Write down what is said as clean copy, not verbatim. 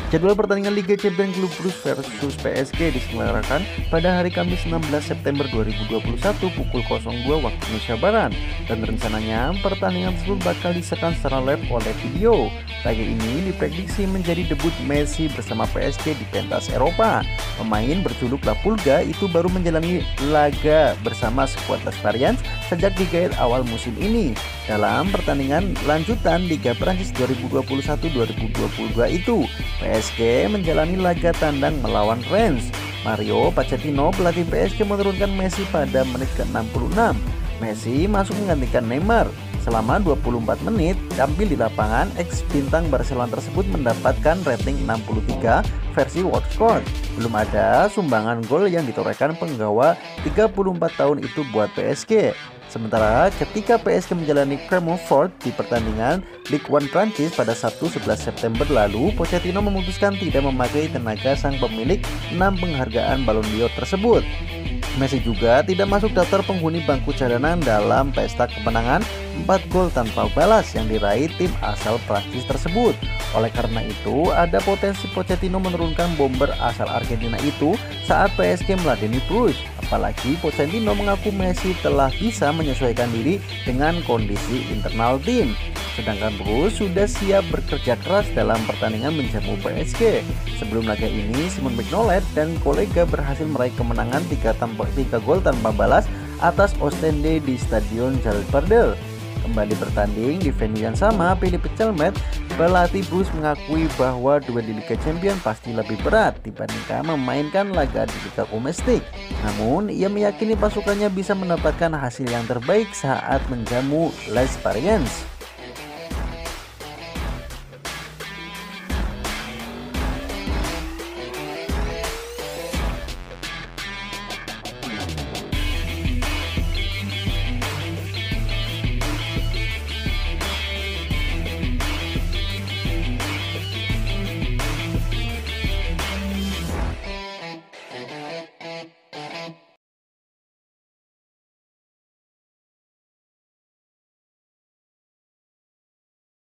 Jadwal pertandingan Liga Champions Klub Brugge versus PSG diselenggarakan pada hari Kamis 16 September 2021 pukul 02 waktu Indonesia Barat, dan rencananya pertandingan tersebut bakal disaksikan secara live oleh video. Laga ini diprediksi menjadi debut Messi bersama PSG di pentas Eropa. Pemain berjuluk La Pulga itu baru menjalani laga bersama skuad L'Expérience sejak digait awal musim ini. Dalam pertandingan lanjutan Liga Prancis 2021-2022 itu, PSG menjalani laga tandang melawan Rennes. Mario Pochettino, pelatih PSG, menurunkan Messi pada menit ke-66. Messi masuk menggantikan Neymar. Selama 24 menit tampil di lapangan, ex bintang Barcelona tersebut mendapatkan rating 63 versi WorldScore. Belum ada sumbangan gol yang ditorehkan penggawa 34 tahun itu buat PSG. Sementara ketika PSG menjalani Clermont-Foot di pertandingan Ligue 1 Prancis pada Sabtu 11 September lalu, Pochettino memutuskan tidak memakai tenaga sang pemilik 6 penghargaan Ballon d'Or tersebut. Messi juga tidak masuk daftar penghuni bangku cadangan dalam pesta kemenangan 4 gol tanpa balas yang diraih tim asal Prancis tersebut. Oleh karena itu, ada potensi Pochettino menurunkan bomber asal Argentina itu saat PSG meladeni Bruges. Apalagi Pochettino mengaku Messi telah bisa menyesuaikan diri dengan kondisi internal tim. Sedangkan Bruges sudah siap bekerja keras dalam pertandingan menjamu PSG. Sebelum laga ini, Simon Mignolet dan kolega berhasil meraih kemenangan 3 gol tanpa balas atas Ostende di Stadion Jalbardel. Kembali bertanding di venue yang sama, Philippe Chelmet, pelatih Bruges, mengakui bahwa duel di Liga Champions pasti lebih berat dibandingkan memainkan laga di Liga Domestik. Namun, ia meyakini pasukannya bisa mendapatkan hasil yang terbaik saat menjamu L'Expérience.